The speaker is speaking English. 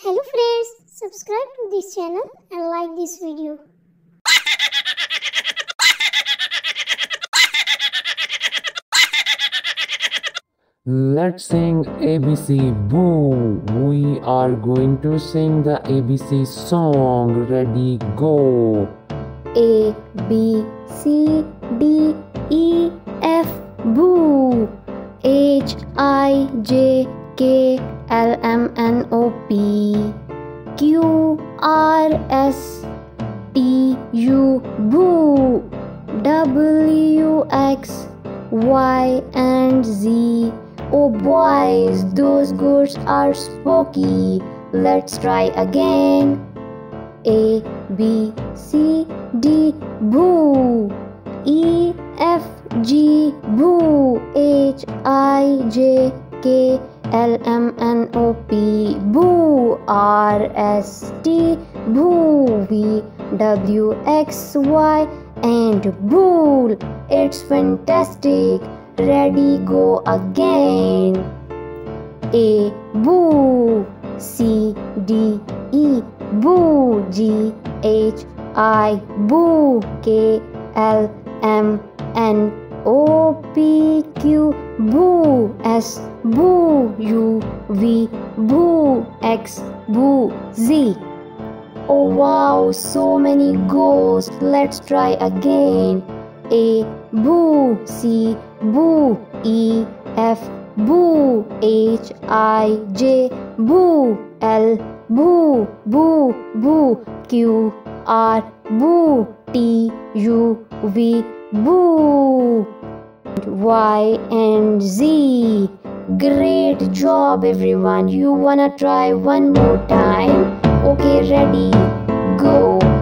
Hello friends, subscribe to this channel and like this video. Let's sing ABC Boo. We are going to sing the ABC song. Ready, go. A, B, C, D, E, F, boo. H, I, J, K, L, M, N, O, P. Q, R, S, T, U, boo. W, X, Y, and Z. Oh boys, those goats are spooky. Let's try again. A, B, C, D, boo. E, F, G, boo. H, I, J, K, L, M, N, O, P, boo. R, S, T, boo. V, W, X, Y, and boo. It's fantastic. Ready, go again. A, boo. C, D, E, boo. G, H, I, boo. K, L, M, N, O, P, Q, boo. S, boo. U, V, boo. X, boo. Z. Oh wow, so many ghosts. Let's try again. A, boo. C, boo. E, F, boo. H, I, J, boo. L, boo. Boo, boo. Q, R, boo. T, U, V, boo. Y and Z. Great job everyone. You wanna try one more time? Okay, ready, go.